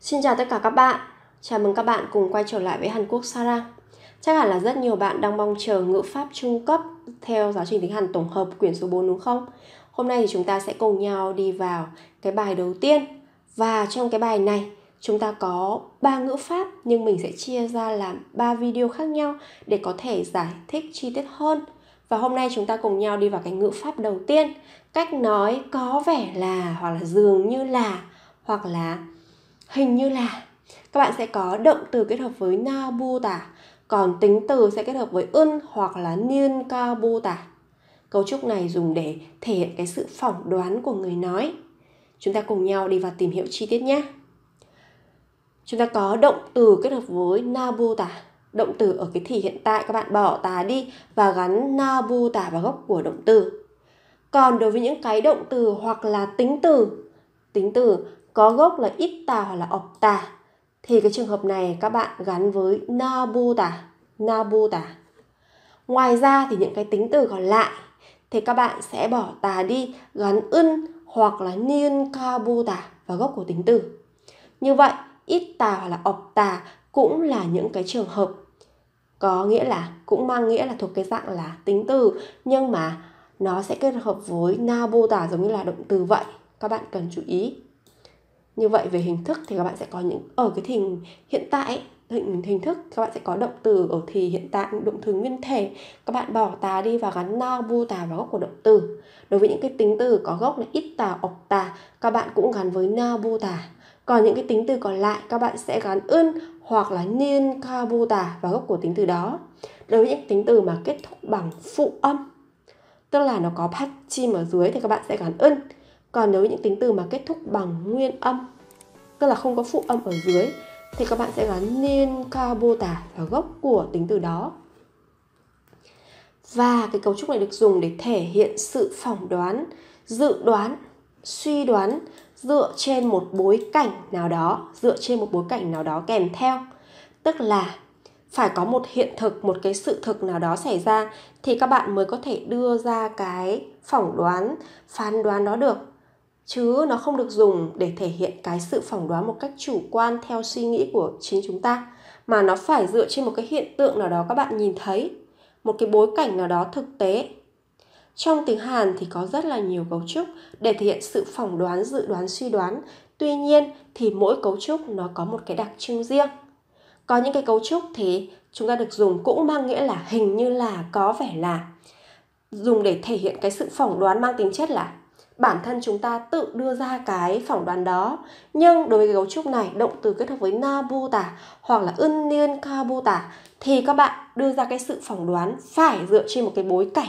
Xin chào tất cả các bạn. Chào mừng các bạn cùng quay trở lại với Hàn Quốc Sarang. Chắc hẳn là rất nhiều bạn đang mong chờ ngữ pháp trung cấp theo giáo trình tiếng Hàn tổng hợp quyển số 4 đúng không? Hôm nay thì chúng ta sẽ cùng nhau đi vào cái bài đầu tiên. Và trong cái bài này chúng ta có 3 ngữ pháp, nhưng mình sẽ chia ra làm 3 video khác nhau để có thể giải thích chi tiết hơn. Và hôm nay chúng ta cùng nhau đi vào cái ngữ pháp đầu tiên. Cách nói có vẻ là, hoặc là dường như là, hoặc là hình như là. Các bạn sẽ có động từ kết hợp với na bu tả, còn tính từ sẽ kết hợp với hoặc là niên ca bu tả. Cấu trúc này dùng để thể hiện cái sự phỏng đoán của người nói. Chúng ta cùng nhau đi vào tìm hiểu chi tiết nhé. Chúng ta có động từ kết hợp với na bu tả. Động từ ở cái thì hiện tại các bạn bỏ tà đi và gắn na bu tả vào gốc của động từ. Còn đối với những cái động từ hoặc là tính từ có gốc là ít tà hoặc là ọc tà, thì cái trường hợp này các bạn gắn với na bu tả. Ngoài ra thì những cái tính từ còn lại thì các bạn sẽ bỏ tà đi, gắn hoặc là niên ca bu tả vào gốc của tính từ. Như vậy ít tà hoặc là ọc tà cũng là những cái trường hợp có nghĩa là cũng mang nghĩa là thuộc cái dạng là tính từ, nhưng mà nó sẽ kết hợp với na bu tả giống như là động từ vậy. Các bạn cần chú ý. Như vậy về hình thức thì các bạn sẽ có những ở cái thì hiện tại hình thức các bạn sẽ có động từ ở thì hiện tại, động từ nguyên thể, các bạn bỏ tà đi và gắn na bu tà vào gốc của động từ. Đối với những cái tính từ có gốc là ít tà, ọc tà, các bạn cũng gắn với na bu tà. Còn những cái tính từ còn lại các bạn sẽ gắn hoặc là niên ca bu tả vào gốc của tính từ đó. Đối với những tính từ mà kết thúc bằng phụ âm, tức là nó có phát chim ở dưới, thì các bạn sẽ gắn Còn nếu những tính từ mà kết thúc bằng nguyên âm, tức là không có phụ âm ở dưới, thì các bạn sẽ gắn niên ca bu tả vào gốc của tính từ đó. Và cái cấu trúc này được dùng để thể hiện sự phỏng đoán, dự đoán, suy đoán dựa trên một bối cảnh nào đó kèm theo. Tức là phải có một hiện thực, một cái sự thực nào đó xảy ra thì các bạn mới có thể đưa ra cái phỏng đoán, phán đoán đó được. Chứ nó không được dùng để thể hiện cái sự phỏng đoán một cách chủ quan theo suy nghĩ của chính chúng ta, mà nó phải dựa trên một cái hiện tượng nào đó các bạn nhìn thấy, một cái bối cảnh nào đó thực tế. Trong tiếng Hàn thì có rất là nhiều cấu trúc để thể hiện sự phỏng đoán, dự đoán, suy đoán. Tuy nhiên thì mỗi cấu trúc nó có một cái đặc trưng riêng. Có những cái cấu trúc thì chúng ta được dùng cũng mang nghĩa là hình như là, có vẻ là, dùng để thể hiện cái sự phỏng đoán mang tính chất là bản thân chúng ta tự đưa ra cái phỏng đoán đó. Nhưng đối với cái cấu trúc này, động từ kết hợp với na bu tả hoặc là niên ca bu tả, thì các bạn đưa ra cái sự phỏng đoán phải dựa trên một cái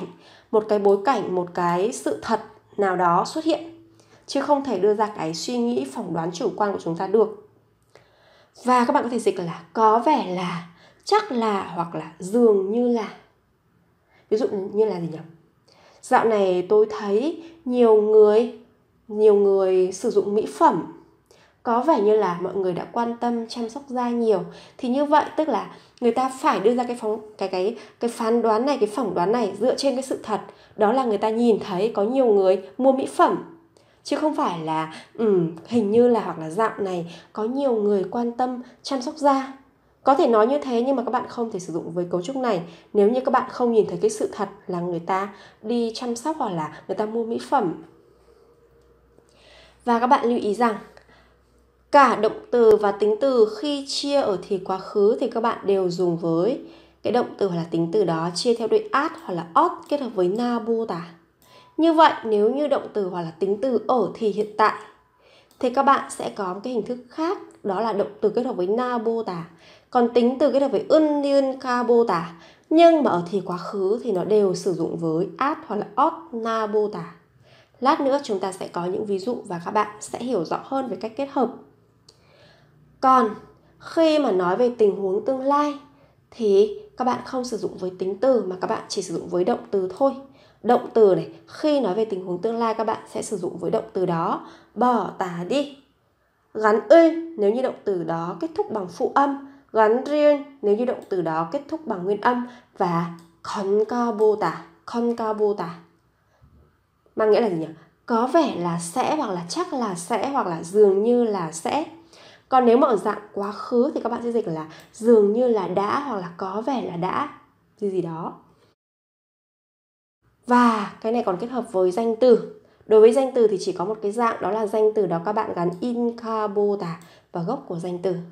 sự thật nào đó xuất hiện, chứ không thể đưa ra cái suy nghĩ phỏng đoán chủ quan của chúng ta được. Và các bạn có thể dịch là có vẻ là, chắc là, hoặc là dường như là. Ví dụ như là gì nhỉ? Dạo này tôi thấy nhiều người sử dụng mỹ phẩm, có vẻ như là mọi người đã quan tâm chăm sóc da nhiều. Thì như vậy tức là người ta phải đưa ra cái phán đoán này, cái phỏng đoán này dựa trên cái sự thật. Đó là người ta nhìn thấy có nhiều người mua mỹ phẩm, chứ không phải là hình như là, hoặc là dạo này có nhiều người quan tâm chăm sóc da. Có thể nói như thế, nhưng mà các bạn không thể sử dụng với cấu trúc này nếu như các bạn không nhìn thấy cái sự thật là người ta đi chăm sóc hoặc là người ta mua mỹ phẩm. Và các bạn lưu ý rằng cả động từ và tính từ khi chia ở thì quá khứ thì các bạn đều dùng với cái động từ hoặc là tính từ đó chia theo đuôi at hoặc là ot kết hợp với na bu tả. Như vậy nếu như động từ hoặc là tính từ ở thì hiện tại thì các bạn sẽ có một cái hình thức khác, đó là động từ kết hợp với na bu tả. Còn tính từ kết hợp với niên ca bu tả, nhưng mà ở thì quá khứ thì nó đều sử dụng với at hoặc là ot na bu tả. Lát nữa chúng ta sẽ có những ví dụ và các bạn sẽ hiểu rõ hơn về cách kết hợp. Còn khi mà nói về tình huống tương lai thì các bạn không sử dụng với tính từ mà các bạn chỉ sử dụng với động từ thôi. Động từ này, khi nói về tình huống tương lai các bạn sẽ sử dụng với động từ đó, bỏ tả đi. Gắn nếu như động từ đó kết thúc bằng phụ âm, gắn riêng nếu như động từ đó kết thúc bằng nguyên âm, và con ca bô tả. Mang nghĩa là gì nhỉ? Có vẻ là sẽ, hoặc là chắc là sẽ, hoặc là dường như là sẽ. Còn nếu mà ở dạng quá khứ thì các bạn sẽ dịch là dường như là đã hoặc là có vẻ là đã gì đó. Và cái này còn kết hợp với danh từ. Đối với danh từ thì chỉ có một cái dạng, đó là danh từ đó các bạn gắn inka boda vào gốc của danh từ.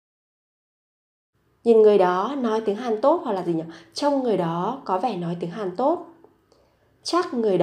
Nhìn người đó nói tiếng Hàn tốt, hoặc là gì nhỉ? Trông người đó có vẻ nói tiếng Hàn tốt. Chắc người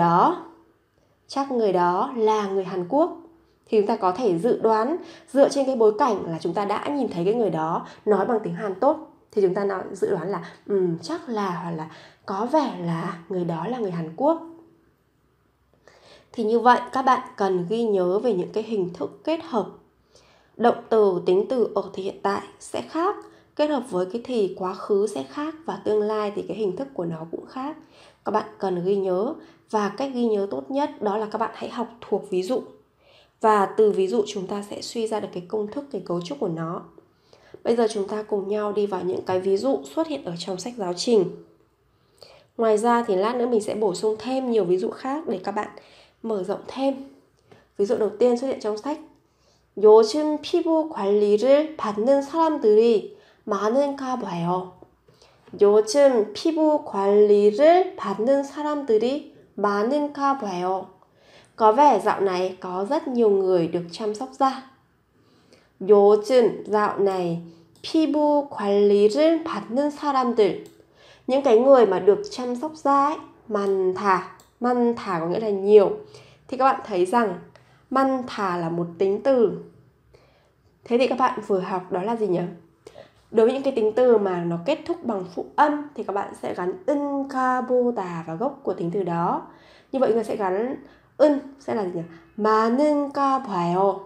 đó là người Hàn Quốc. Thì chúng ta có thể dự đoán dựa trên cái bối cảnh là chúng ta đã nhìn thấy cái người đó nói bằng tiếng Hàn tốt, thì chúng ta dự đoán là chắc là hoặc là có vẻ là người đó là người Hàn Quốc. Thì như vậy các bạn cần ghi nhớ về những cái hình thức kết hợp. Động từ, tính từ ở thì hiện tại sẽ khác, kết hợp với cái thì quá khứ sẽ khác, và tương lai thì cái hình thức của nó cũng khác. Các bạn cần ghi nhớ, và cách ghi nhớ tốt nhất đó là các bạn hãy học thuộc ví dụ. Và từ ví dụ chúng ta sẽ suy ra được cái công thức, cái cấu trúc của nó. Bây giờ chúng ta cùng nhau đi vào những cái ví dụ xuất hiện ở trong sách giáo trình. Ngoài ra thì lát nữa mình sẽ bổ sung thêm nhiều ví dụ khác để các bạn mở rộng thêm. ví dụ đầu tiên xuất hiện trong sách. 요즘 피부 관리를 받는 사람들이 많은가 봐요. 요즘 피부 관리를 받는 사람들이 많은가 봐요. Có vẻ dạo này có rất nhiều người được chăm sóc da. 요즘 dạo này 피부 관리를 받는 사람들, những cái người mà được chăm sóc da ấy, 많다 có nghĩa là nhiều. Thì các bạn thấy rằng 많다 là một tính từ. Thế thì các bạn vừa học đó là gì nhỉ? Đối với những cái tính từ mà nó kết thúc bằng phụ âm thì các bạn sẽ gắn 은가 보다 vào gốc của tính từ đó. Như vậy người sẽ gắn sẽ là gì nhỉ? 많은가 봐요.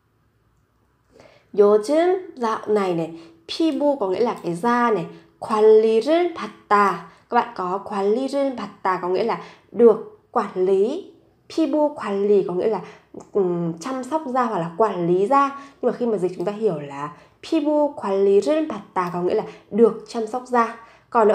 요즘 dạo này 피부 có nghĩa là cái da này, 관리를 받다. Các bạn có 관리를 받다 có nghĩa là được quản lý. 피부 관리 có nghĩa là chăm sóc da hoặc là quản lý da. Nhưng mà khi mà dịch chúng ta hiểu là 피부 관리를 받다 có nghĩa là được chăm sóc da. Còn nó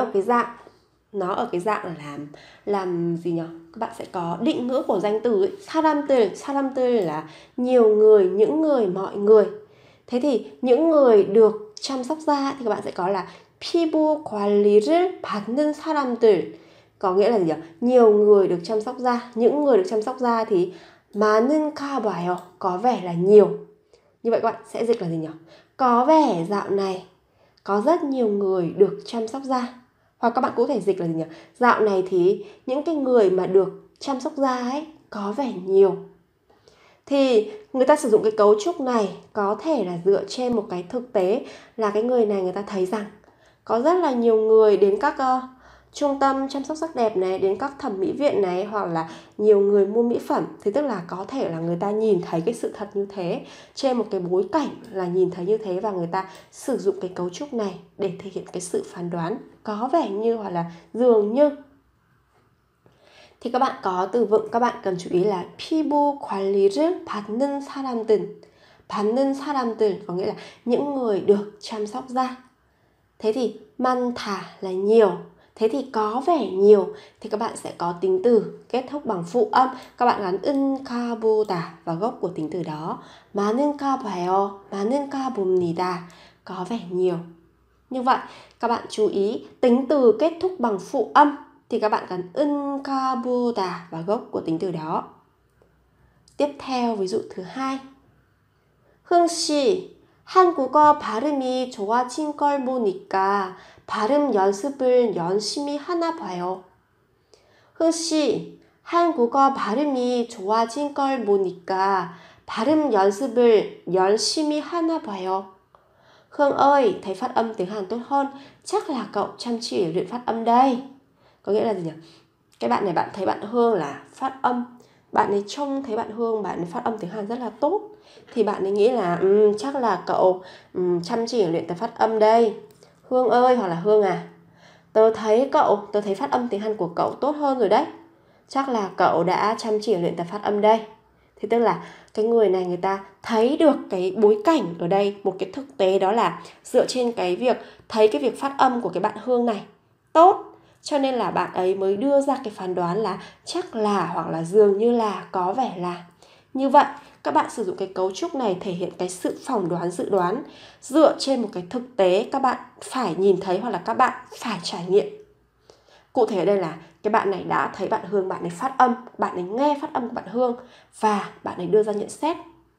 ở cái dạng là làm gì nhỉ? Các bạn sẽ có định ngữ của danh từ ấy. 사람들 là nhiều người, những người, mọi người. Thế thì những người được chăm sóc da thì các bạn sẽ có là 피부 관리를 받는 사람들. Có nghĩa là gì nhỉ? Nhiều người được chăm sóc da. Những người được chăm sóc da thì 많은가 봐요, có vẻ là nhiều. Như vậy các bạn sẽ dịch là gì nhỉ? Có vẻ dạo này có rất nhiều người được chăm sóc da. Hoặc các bạn cũng có thể dịch là gì nhỉ? Dạo này thì những cái người mà được chăm sóc da ấy có vẻ nhiều. Thì người ta sử dụng cái cấu trúc này có thể là dựa trên một cái thực tế là cái người này người ta thấy rằng có rất là nhiều người đến các trung tâm chăm sóc sắc đẹp này, đến các thẩm mỹ viện này, hoặc là nhiều người mua mỹ phẩm. Thì tức là có thể là người ta nhìn thấy cái sự thật như thế, trên một cái bối cảnh là nhìn thấy như thế, và người ta sử dụng cái cấu trúc này để thể hiện cái sự phán đoán có vẻ như hoặc là dường như. Thì các bạn có từ vựng các bạn cần chú ý là 피부 관리를 받는 사람들. 받는 사람들 có nghĩa là những người được chăm sóc da. Thế thì 많다 là nhiều. Thế thì có vẻ nhiều thì các bạn sẽ có tính từ kết thúc bằng phụ âm. Các bạn gắn 은가 보다 vào gốc của tính từ đó. 많은가 봐요, 많은가 봅니다. Có vẻ nhiều. Như vậy các bạn chú ý tính từ kết thúc bằng phụ âm thì các bạn gắn 은가 보다 vào gốc của tính từ đó. Tiếp theo ví dụ thứ hai. Hương 씨, 한국어 발음이 좋아진 걸 보니까 발음 연습을 열심히 하나 봐요. 흥 씨, 한국어 발음이 좋아진 걸 보니까 발음 연습을 열심히 하나 봐요. Hương ơi, thấy phát âm tiếng Hàn tốt hơn, chắc là cậu chăm chỉ luyện phát âm đây. Có nghĩa là gì nhỉ? Cái bạn này bạn thấy bạn Hương là phát âm, bạn ấy trông thấy bạn Hương bạn ấy phát âm tiếng Hàn rất là tốt, thì bạn ấy nghĩ là chắc là cậu chăm chỉ luyện tập phát âm đây. Hương ơi, hoặc là Hương à, tớ thấy phát âm tiếng Hàn của cậu tốt hơn rồi đấy, chắc là cậu đã chăm chỉ luyện tập phát âm đây. Thì tức là cái người này người ta thấy được cái bối cảnh ở đây, một cái thực tế, đó là dựa trên cái việc thấy cái việc phát âm của cái bạn Hương này tốt, cho nên là bạn ấy mới đưa ra cái phán đoán là chắc là hoặc là dường như là, có vẻ là. Như vậy, các bạn sử dụng cái cấu trúc này thể hiện cái sự phỏng đoán dự đoán dựa trên một cái thực tế các bạn phải nhìn thấy hoặc là các bạn phải trải nghiệm. Cụ thể ở đây là cái bạn này đã thấy bạn Hương, bạn ấy phát âm, bạn ấy nghe phát âm của bạn Hương và bạn ấy đưa ra nhận xét.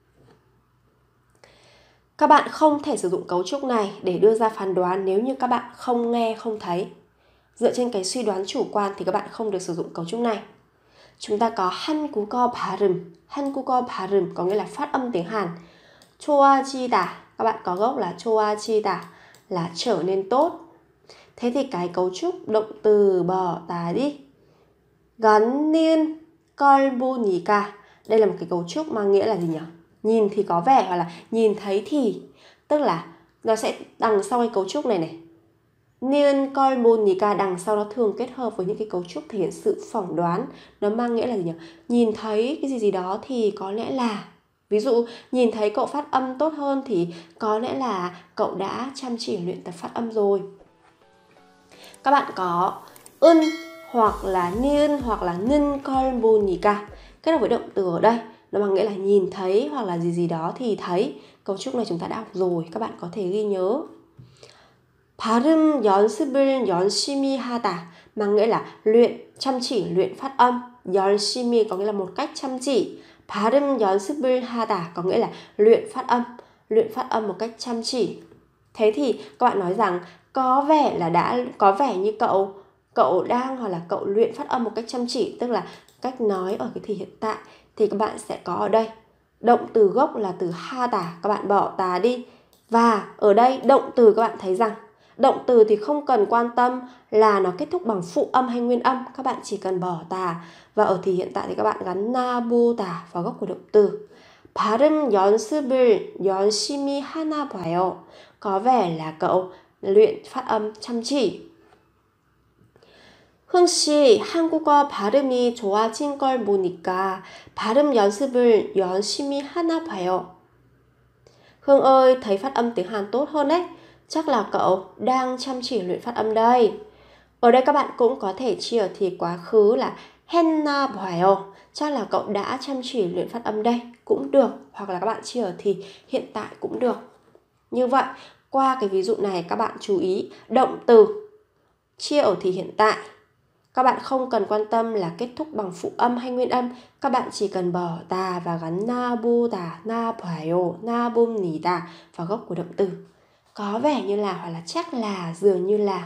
Các bạn không thể sử dụng cấu trúc này để đưa ra phán đoán nếu như các bạn không nghe, không thấy. Dựa trên cái suy đoán chủ quan thì các bạn không được sử dụng cấu trúc này. Chúng ta có 한국어 발음. 한국어 발음 có nghĩa là phát âm tiếng Hàn. 좋아지다, các bạn có gốc là 좋아지다 là trở nên tốt. Thế thì cái cấu trúc động từ bỏ tà đi, gắn niên 걸 보니까, đây là một cái cấu trúc mang nghĩa là gì nhỉ? Nhìn thì có vẻ hoặc là nhìn thấy thì, tức là nó sẽ đằng sau cái cấu trúc này này. Niên 걸 보니까 đằng sau nó thường kết hợp với những cái cấu trúc thể hiện sự phỏng đoán. Nó mang nghĩa là gì nhỉ? Nhìn thấy cái gì đó thì có lẽ là, ví dụ nhìn thấy cậu phát âm tốt hơn thì có lẽ là cậu đã chăm chỉ luyện tập phát âm rồi. Các bạn có 은 hoặc là niên hoặc là 는 걸 보니까 kết hợp với động từ ở đây, nó mang nghĩa là nhìn thấy hoặc là gì gì đó thì thấy. Cấu trúc này chúng ta đã học rồi, các bạn có thể ghi nhớ. 발음 연습을 열심히 하다 mang nghĩa là luyện, chăm chỉ luyện phát âm. 열심히 có nghĩa là một cách chăm chỉ. 발음 연습을 하다 có nghĩa là luyện phát âm một cách chăm chỉ. Thế thì các bạn nói rằng có vẻ là đã, có vẻ như cậu đang hoặc là cậu luyện phát âm một cách chăm chỉ, tức là cách nói ở cái thì hiện tại thì các bạn sẽ có ở đây động từ gốc là từ 하다, các bạn bỏ tà đi. Và ở đây động từ các bạn thấy rằng động từ thì không cần quan tâm là nó kết thúc bằng phụ âm hay nguyên âm, các bạn chỉ cần bỏ tà. Và ở thì hiện tại thì các bạn gắn 나보다 vào gốc của động từ. 발음 연습을 열심히 하나 봐요. Có vẻ là cậu luyện phát âm chăm chỉ. 흥씨 한국어 발음이 좋아진 걸 보니까 발음 연습을 열심히 하나 봐요. Hương ơi, thấy phát âm tiếng Hàn tốt hơn đấy. Chắc là cậu đang chăm chỉ luyện phát âm đây. Ở đây các bạn cũng có thể chia ở thì quá khứ là 했나 봐요. Chắc là cậu đã chăm chỉ luyện phát âm đây cũng được. Hoặc là các bạn chia ở thì hiện tại cũng được. Như vậy, qua cái ví dụ này các bạn chú ý động từ chia ở thì hiện tại. Các bạn không cần quan tâm là kết thúc bằng phụ âm hay nguyên âm. Các bạn chỉ cần bỏ tà và gắn 나보다, 나봐요, 나봅니다 vào gốc của động từ. Có vẻ như là hoặc là chắc là, dường như là.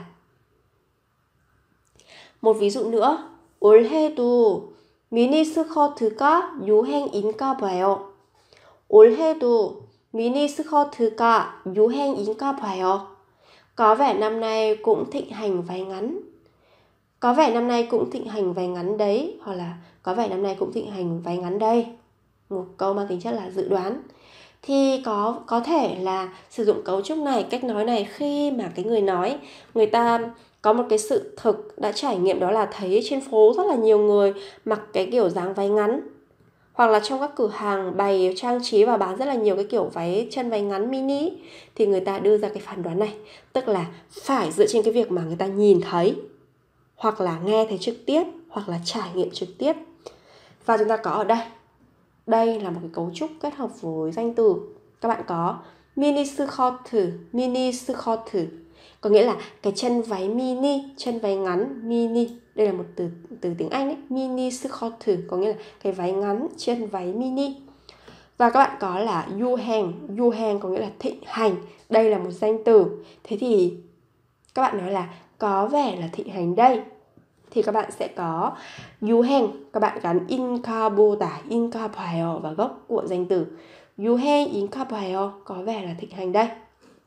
Một ví dụ nữa. 올해도 미니스커트가 유행인가 봐요. 올해도 미니스커트가 유행인가 봐요. Có vẻ năm nay cũng thịnh hành váy ngắn. Có vẻ năm nay cũng thịnh hành váy ngắn đấy. Hoặc là có vẻ năm nay cũng thịnh hành váy ngắn đây. Một câu mang tính chất là dự đoán. Thì có thể là sử dụng cấu trúc này, cách nói này khi mà cái người nói, người ta có một cái sự thực đã trải nghiệm, đó là thấy trên phố rất là nhiều người mặc cái kiểu dáng váy ngắn. Hoặc là trong các cửa hàng bày trang trí và bán rất là nhiều cái kiểu váy, chân váy ngắn mini, thì người ta đưa ra cái phán đoán này. Tức là phải dựa trên cái việc mà người ta nhìn thấy, hoặc là nghe thấy trực tiếp, hoặc là trải nghiệm trực tiếp. Và chúng ta có ở đây. Đây là một cái cấu trúc kết hợp với danh từ. Các bạn có miniskirt, có nghĩa là cái chân váy mini, chân váy ngắn mini. Đây là một từ tiếng Anh đấy, miniskirt có nghĩa là cái váy ngắn, chân váy mini. Và các bạn có là yuheng có nghĩa là thịnh hành. Đây là một danh từ. Thế thì các bạn nói là có vẻ là thịnh hành đây, thì các bạn sẽ có yuheng, các bạn gắn 인가보다, 인가봐요 vào gốc của danh từ. yuheng 인가봐요, có vẻ là thịnh hành đây.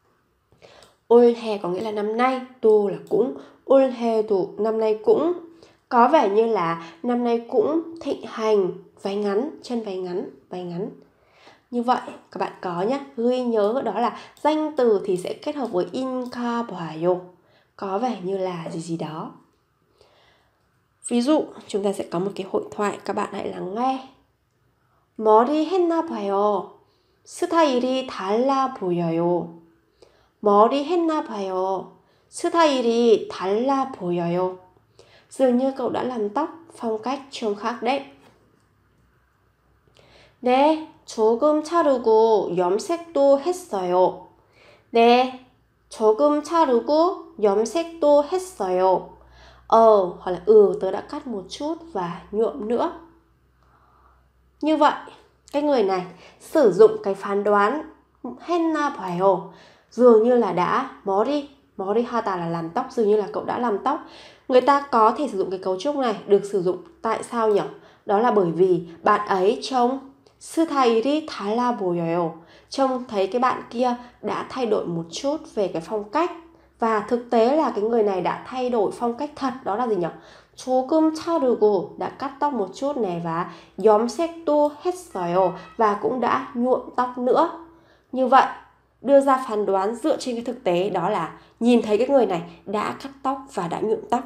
올해 có nghĩa là năm nay, 또 là cũng, 올해도 năm nay cũng, có vẻ như là năm nay cũng thịnh hành váy ngắn, chân váy ngắn, váy ngắn. Như vậy các bạn có nhé, ghi nhớ đó là danh từ thì sẽ kết hợp với 인가봐요, có vẻ như là gì gì đó. Ví dụ, chúng ta sẽ có một cái hội thoại, các bạn hãy lắng nghe. 머리 했나 봐요. 스타일이 달라 보여요. 머리 했나 봐요. 스타일이 달라 보여요. Dường như cậu đã làm tóc, phong cách trông khác đấy. 네, 조금 차르고 염색도 했어요. 네, 조금 차르고 염색도 했어요. Hoặc là tớ đã cắt một chút và nhuộm nữa. Như vậy, cái người này sử dụng cái phán đoán 했나 봐요. Dường như là đã 머리 하다 là làm tóc, dường như là cậu đã làm tóc. Người ta có thể sử dụng cái cấu trúc này, được sử dụng tại sao nhỉ? Đó là bởi vì bạn ấy trông 스타일이 달라 보여요. Trông thấy cái bạn kia đã thay đổi một chút về cái phong cách. Và thực tế là cái người này đã thay đổi phong cách thật. Đó là gì nhỉ? 조금 차르고, đã cắt tóc một chút này, và 염색도 했어요, và cũng đã nhuộm tóc nữa. Như vậy, đưa ra phán đoán dựa trên cái thực tế, đó là nhìn thấy cái người này đã cắt tóc và đã nhuộm tóc.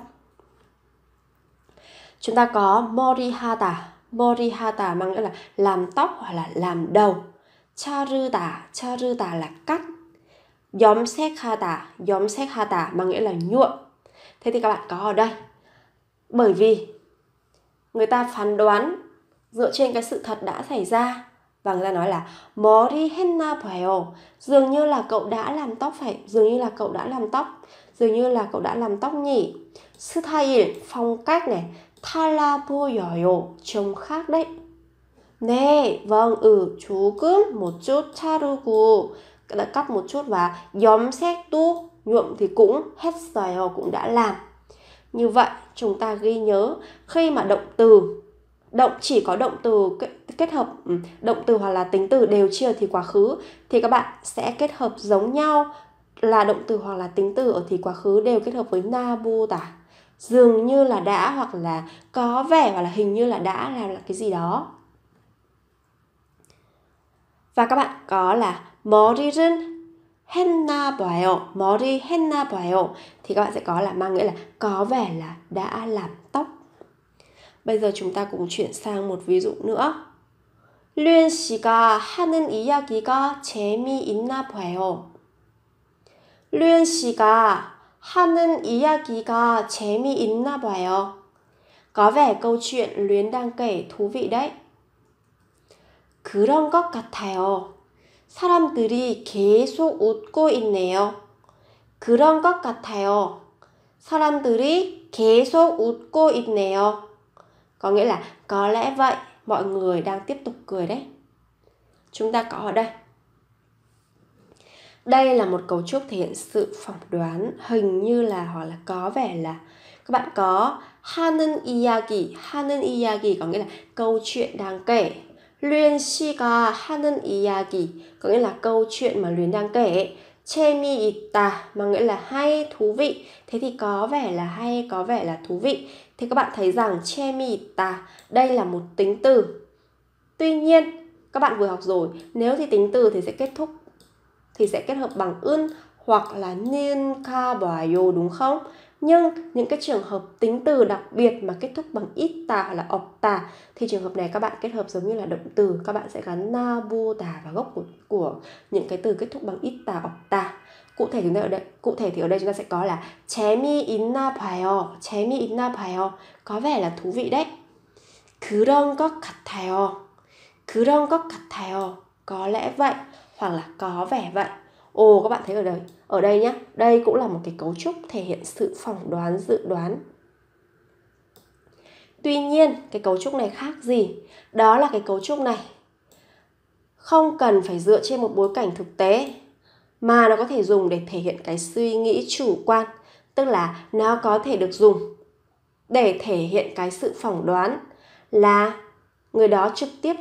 Chúng ta có mori hata mang nghĩa là làm tóc hoặc là làm đầu. charuda là cắt. 염색하다 mang nghĩa là nhuộm. Thế thì các bạn có ở đây. Bởi vì người ta phán đoán dựa trên cái sự thật đã xảy ra, và người ta nói là 머리 했나 봐요. Dường như là cậu đã làm tóc dường như là cậu đã làm tóc nhỉ. 스타일, phong cách này. 달라 보여요, trông khác đấy. 네, vâng, 조금, một chút, 차르고, đã cắt một chút, và 염색도, nhuộm thì cũng, 했어요, cũng đã làm. Như vậy, chúng ta ghi nhớ khi mà chỉ có động từ kết hợp động từ hoặc là tính từ đều chia thì quá khứ, thì các bạn sẽ kết hợp giống nhau là động từ hoặc là tính từ ở thì quá khứ đều kết hợp với 나보다. Dường như là đã, hoặc là có vẻ, hoặc là hình như là đã là cái gì đó. Và các bạn có là 머리를 했나 봐요. Thì các bạn sẽ có là mang nghĩa là có vẻ là đã làm tóc. Bây giờ chúng ta cùng chuyển sang một ví dụ nữa. 류엔 씨가 하는 이야기가 재미있나 봐요. 류엔 씨가 하는 이야기가 재미있나 봐요. Có vẻ câu chuyện Luyến đang kể thú vị đấy. 그런 것 같아요. 사람들이 계속 웃고 있네요. 그런 것 같아요. 사람들이 계속 웃고 있네요. Có nghĩa là có lẽ vậy, mọi người đang tiếp tục cười đấy. Chúng ta có ở đây. Đây là một cấu trúc thể hiện sự phỏng đoán, hình như là hoặc là có vẻ là. Các bạn có 하는 이야기 có nghĩa là câu chuyện đang kể. 류엔 씨가 하는 이야기 có nghĩa là câu chuyện mà Luyến đang kể. 재미있다 mang nghĩa là hay, thú vị. Thế thì có vẻ là hay, có vẻ là thú vị. Thì các bạn thấy rằng 재미있다 đây là một tính từ. Tuy nhiên, các bạn vừa học rồi, nếu thì tính từ thì sẽ kết hợp bằng 은 hoặc là niên ka 봐요, đúng không? Nhưng những cái trường hợp tính từ đặc biệt mà kết thúc bằng ita hoặc là 없다 thì trường hợp này các bạn kết hợp giống như là động từ, các bạn sẽ gắn 나보다 vào gốc của những cái từ kết thúc bằng ita, 없다. Cụ thể thì ở đây chúng ta sẽ có là 재미있나 봐요, có vẻ là thú vị đấy. 그런 것 같아요, có lẽ vậy, hoặc là có vẻ vậy. Các bạn thấy ở đây nhé, đây cũng là một cái cấu trúc thể hiện sự phỏng đoán, dự đoán. Tuy nhiên, cái cấu trúc này khác gì? Đó là cái cấu trúc này không cần phải dựa trên một bối cảnh thực tế, mà nó có thể dùng để thể hiện cái suy nghĩ chủ quan. Tức là nó có thể được dùng để thể hiện cái sự phỏng đoán là người đó trực tiếp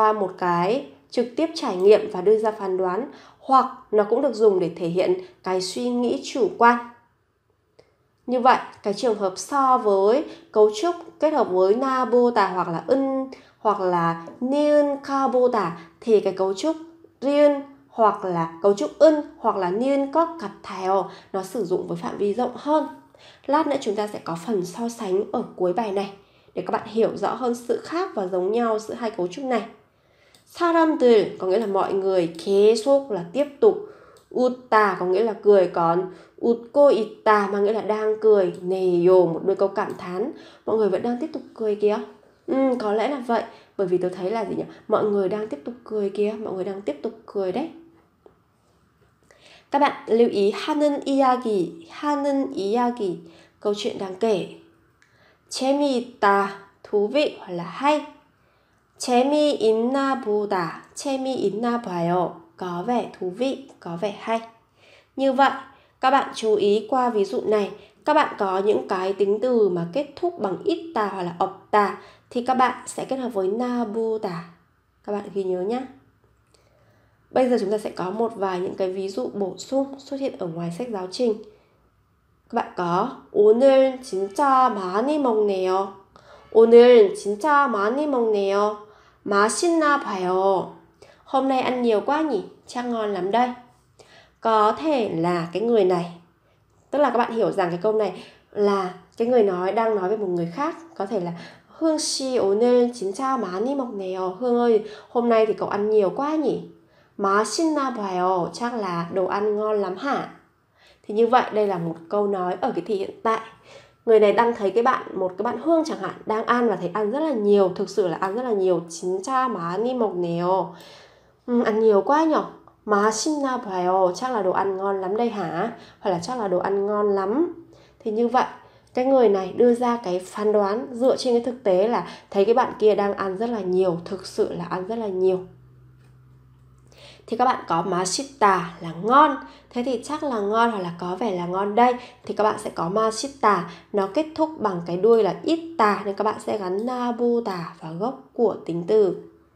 trải nghiệm và đưa ra phán đoán, hoặc nó cũng được dùng để thể hiện cái suy nghĩ chủ quan. Như vậy, cái trường hợp so với cấu trúc kết hợp với 나보다 hoặc là 은 hoặc là niên ka보다 thì cái cấu trúc riêng hoặc là cấu trúc 은 hoặc là niên 것 같아요 nó sử dụng với phạm vi rộng hơn. Lát nữa chúng ta sẽ có phần so sánh ở cuối bài này để các bạn hiểu rõ hơn sự khác và giống nhau giữa hai cấu trúc này. 사람들 có nghĩa là mọi người, 계속 là tiếp tục, 웃다 có nghĩa là cười, còn 웃고 있다 mang nghĩa là đang cười, 네요 một đôi câu cảm thán, mọi người vẫn đang tiếp tục cười kìa. Có lẽ là vậy, Bởi vì tôi thấy là gì nhỉ? Mọi người đang tiếp tục cười kìa, mọi người đang tiếp tục cười đấy. Các bạn lưu ý 하는 이야기, câu chuyện đang kể. 재미있다, thú vị hoặc là hay. 재미있나 보다, 재미있나 봐요, có vẻ thú vị, có vẻ hay. Như vậy, các bạn chú ý qua ví dụ này, các bạn có những cái tính từ mà kết thúc bằng ita hoặc là 없다 thì các bạn sẽ kết hợp với 나보다. Các bạn ghi nhớ nhé. Bây giờ chúng ta sẽ có một vài những cái ví dụ bổ sung xuất hiện ở ngoài sách giáo trình. Các bạn có 오늘 진짜 많이 먹네요. 오늘 진짜 많이 먹네요. 맛있나 봐요. Hôm nay ăn nhiều quá nhỉ, chắc ngon lắm đây. Có thể là cái người này, tức là các bạn hiểu rằng cái câu này là cái người nói đang nói với một người khác. Có thể là Hương 씨 오늘 진짜 많이 먹네요. Hương ơi, hôm nay thì cậu ăn nhiều quá nhỉ. 맛있나 봐요, chắc là đồ ăn ngon lắm hả? Thì như vậy đây là một câu nói ở cái thì hiện tại. Người này đang thấy một cái bạn Hương chẳng hạn đang ăn và thấy ăn rất là nhiều, thực sự là ăn rất là nhiều. 진짜 많이 먹네요. Ăn nhiều quá nhỉ. 맛있나 봐요, chắc là đồ ăn ngon lắm đây hả? Hoặc là chắc là đồ ăn ngon lắm. Thì như vậy, cái người này đưa ra cái phán đoán dựa trên cái thực tế là thấy cái bạn kia đang ăn rất là nhiều, thực sự là ăn rất là nhiều. Thì các bạn có 맛있다 là ngon, thế thì chắc là ngon hoặc là có vẻ là ngon đây, thì các bạn sẽ có 맛있다, nó kết thúc bằng cái đuôi là 있다 nên các bạn sẽ gắn 나보다 vào gốc của tính từ.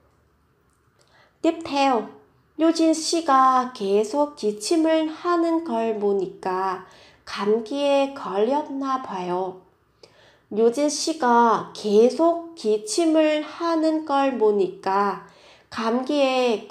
Tiếp theo, 유진 씨가 계속 기침을 하는 걸 보니까 감기에 걸렸나 봐요. 유진 씨가 계속 기침을 하는 걸 보니까 감기에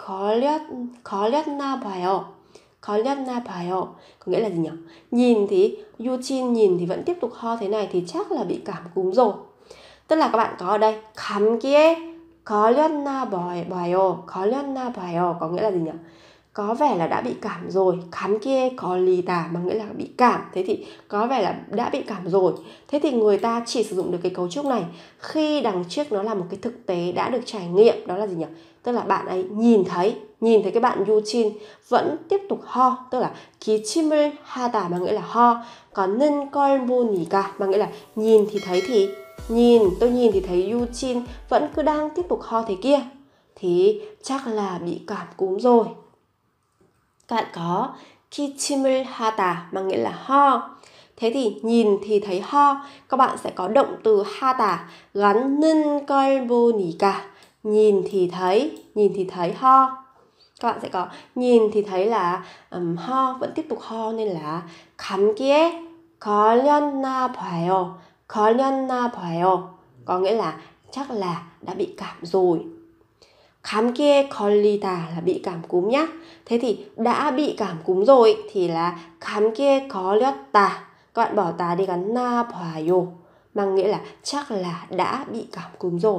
걸렸나 봐요. 걸렸나 봐요. Có nghĩa là gì nhỉ? Nhìn thì Eugene nhìn thì vẫn tiếp tục ho thế này thì chắc là bị cảm cúm rồi. Tức là các bạn có ở đây 감기에 걸렸나 봐요. 걸렸나 봐요 có nghĩa là gì nhỉ? Có vẻ là đã bị cảm rồi. 감기에 걸리다 mà nghĩa là bị cảm. Thế thì có vẻ là đã bị cảm rồi. Thế thì người ta chỉ sử dụng được cái cấu trúc này khi đằng trước nó là một cái thực tế đã được trải nghiệm. Đó là gì nhỉ? Tức là bạn ấy nhìn thấy cái bạn Eugene vẫn tiếp tục ho. Tức là 기침을 하다 mà nghĩa là ho. Còn 는 걸 보니까 mà nghĩa là nhìn thì thấy thì tôi nhìn thì thấy Eugene vẫn cứ đang tiếp tục ho thế kia, thì chắc là bị cảm cúm rồi. Các bạn có 기침을 하다 mà nghĩa là ho. Thế thì nhìn thì thấy ho, các bạn sẽ có động từ 하다 gắn 는 걸 보니까, nhìn thì thấy ho. Các bạn sẽ có nhìn thì thấy là ho, vẫn tiếp tục ho nên là 감기에 걸렸나 봐요. 걸렸나 봐요 có nghĩa là chắc là đã bị cảm rồi. 감기에 걸리다 là bị cảm cúm nhá. Thế thì đã bị cảm cúm rồi thì là 감기에 걸렸다. Các bạn bỏ tá đi gắn na 봐요 mang nghĩa là chắc là đã bị cảm cúm rồi.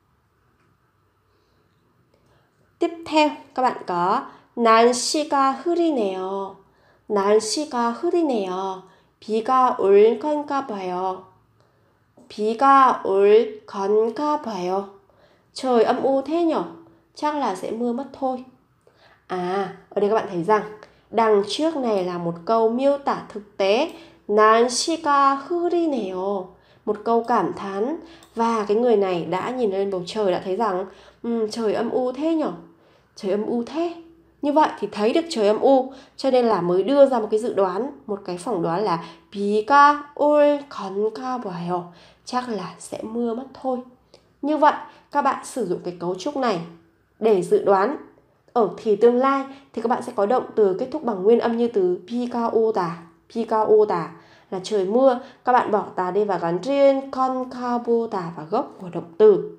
Tiếp theo các bạn có 날씨가 흐리네요. 날씨가 흐리네요. 비가 올 건가 봐요. 비가 올 건가 봐요. Trời âm u thế nhở, chắc là sẽ mưa mất thôi. Ở đây các bạn thấy rằng đằng trước này là một câu miêu tả thực tế, 날씨가 흐리네요, một câu cảm thán, và cái người này đã nhìn lên bầu trời đã thấy rằng trời âm u thế nhở, trời âm u thế. Như vậy thì thấy được trời âm u, cho nên là mới đưa ra một cái dự đoán, một cái phỏng đoán là 비가 올 건가 봐요, chắc là sẽ mưa mất thôi. Như vậy các bạn sử dụng cái cấu trúc này để dự đoán ở thì tương lai thì các bạn sẽ có động từ kết thúc bằng nguyên âm như từ 비가 오다 là trời mưa. Các bạn bỏ tà đi và gắn riêng 건가 보다 vào gốc của động từ.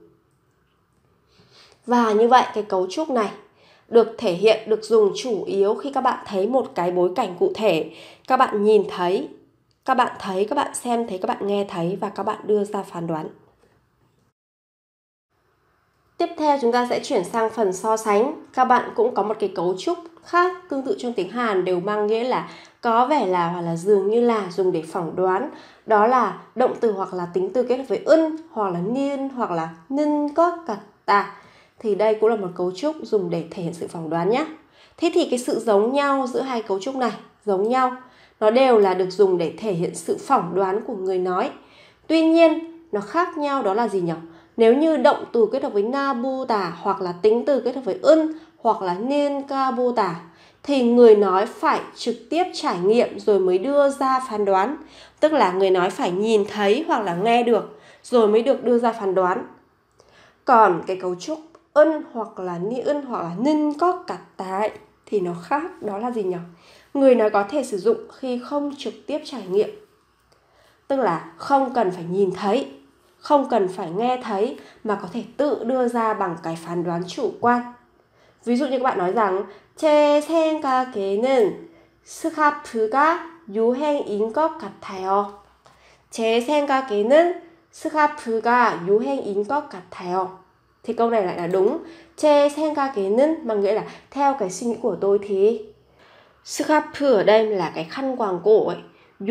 Và như vậy cái cấu trúc này được thể hiện, được dùng chủ yếu khi các bạn thấy một cái bối cảnh cụ thể. Các bạn nhìn thấy, các bạn xem thấy, các bạn nghe thấy và các bạn đưa ra phán đoán. Tiếp theo chúng ta sẽ chuyển sang phần so sánh. Các bạn cũng có một cái cấu trúc khác tương tự trong tiếng Hàn, đều mang nghĩa là có vẻ là hoặc là dường như là, dùng để phỏng đoán. Đó là động từ hoặc là tính từ kết hợp với 은 hoặc là niên hoặc là 는 것 같다. 같다. Thì đây cũng là một cấu trúc dùng để thể hiện sự phỏng đoán nhé. Thế thì cái sự giống nhau giữa hai cấu trúc này, giống nhau, nó đều là được dùng để thể hiện sự phỏng đoán của người nói. Tuy nhiên, nó khác nhau đó là gì nhỉ? Nếu như động từ kết hợp với nabuta hoặc là tính từ kết hợp với hoặc là nenkabuta thì người nói phải trực tiếp trải nghiệm rồi mới đưa ra phán đoán. Tức là người nói phải nhìn thấy hoặc là nghe được rồi mới được đưa ra phán đoán. Còn cái cấu trúc hoặc là hoặc là 는 것 같다 thì nó khác, đó là gì nhỉ? Người nói có thể sử dụng khi không trực tiếp trải nghiệm. Tức là không cần phải nhìn thấy, không cần phải nghe thấy mà có thể tự đưa ra bằng cái phán đoán chủ quan. Ví dụ như các bạn nói rằng 제 생각에는 스카프가 유행인 것 같아요. 제 생각에는 스카프가 유행인 것 같아요. Thì câu này lại là đúng. 제 생각에는 mang nghĩa là theo cái suy nghĩ của tôi thì 스카프 ở đây là cái khăn quàng cổ ấy.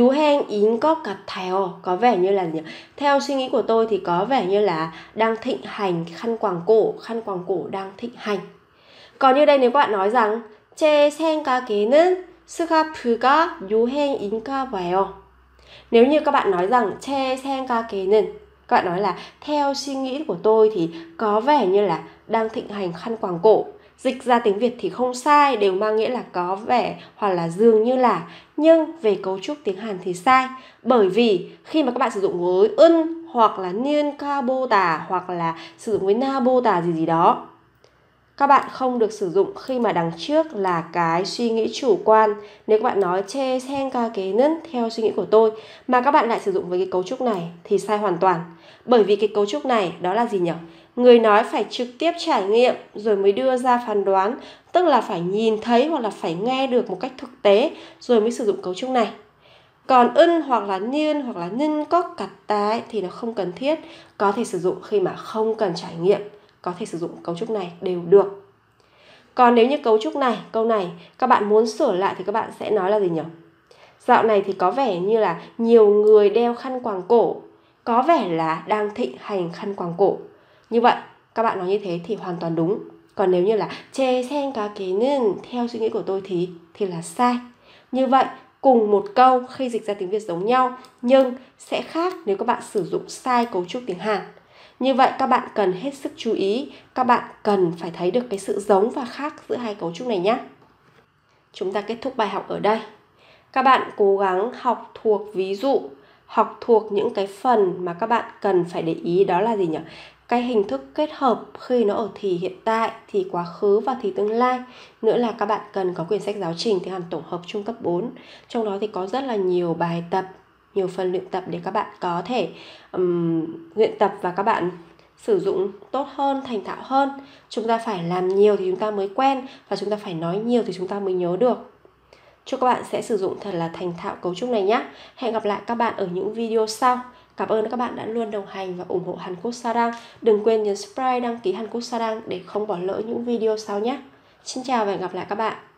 유행인 것 같아요 có vẻ như là gì? Theo suy nghĩ của tôi thì có vẻ như là đang thịnh hành. Khăn quàng cổ đang thịnh hành. Còn như đây nếu các bạn nói rằng 제 생각에는 스카프가 유행인가 봐요. Nếu như các bạn nói rằng 제 생각에는, các bạn nói là theo suy nghĩ của tôi thì có vẻ như là đang thịnh hành khăn quàng cổ. Dịch ra tiếng Việt thì không sai, đều mang nghĩa là có vẻ hoặc là dường như là. Nhưng về cấu trúc tiếng Hàn thì sai. Bởi vì khi mà các bạn sử dụng với hoặc là nenkaboda hoặc là sử dụng với naboda gì đó, các bạn không được sử dụng khi mà đằng trước là cái suy nghĩ chủ quan. Nếu các bạn nói 제 생각에는 theo suy nghĩ của tôi mà các bạn lại sử dụng với cái cấu trúc này thì sai hoàn toàn. Bởi vì cái cấu trúc này đó là gì nhỉ? Người nói phải trực tiếp trải nghiệm rồi mới đưa ra phán đoán. Tức là phải nhìn thấy hoặc là phải nghe được một cách thực tế rồi mới sử dụng cấu trúc này. Còn hoặc là hoặc là 는 것 같다 thì nó không cần thiết. Có thể sử dụng khi mà không cần trải nghiệm. Có thể sử dụng cấu trúc này đều được. Còn nếu như cấu trúc này, câu này các bạn muốn sửa lại thì các bạn sẽ nói là gì nhỉ? Dạo này thì có vẻ như là nhiều người đeo khăn quàng cổ. Có vẻ là đang thịnh hành khăn quàng cổ. Như vậy, các bạn nói như thế thì hoàn toàn đúng. Còn nếu như là 제 생각에는 theo suy nghĩ của tôi thì là sai. Như vậy, cùng một câu khi dịch ra tiếng Việt giống nhau nhưng sẽ khác nếu các bạn sử dụng sai cấu trúc tiếng Hàn. Như vậy các bạn cần hết sức chú ý, các bạn cần phải thấy được cái sự giống và khác giữa hai cấu trúc này nhé. Chúng ta kết thúc bài học ở đây. Các bạn cố gắng học thuộc ví dụ, học thuộc những cái phần mà các bạn cần phải để ý, đó là gì nhỉ? Cái hình thức kết hợp khi nó ở thì hiện tại, thì quá khứ và thì tương lai. Nữa là các bạn cần có quyển sách giáo trình tiếng Hàn tổng hợp trung cấp 4. Trong đó thì có rất là nhiều bài tập, nhiều phần luyện tập để các bạn có thể luyện tập và các bạn sử dụng tốt hơn, thành thạo hơn. Chúng ta phải làm nhiều thì chúng ta mới quen và chúng ta phải nói nhiều thì chúng ta mới nhớ được. Chúc các bạn sẽ sử dụng thật là thành thạo cấu trúc này nhé. Hẹn gặp lại các bạn ở những video sau. Cảm ơn các bạn đã luôn đồng hành và ủng hộ Hàn Quốc Sarang. Đừng quên nhấn subscribe, đăng ký Hàn Quốc Sarang để không bỏ lỡ những video sau nhé. Xin chào và hẹn gặp lại các bạn.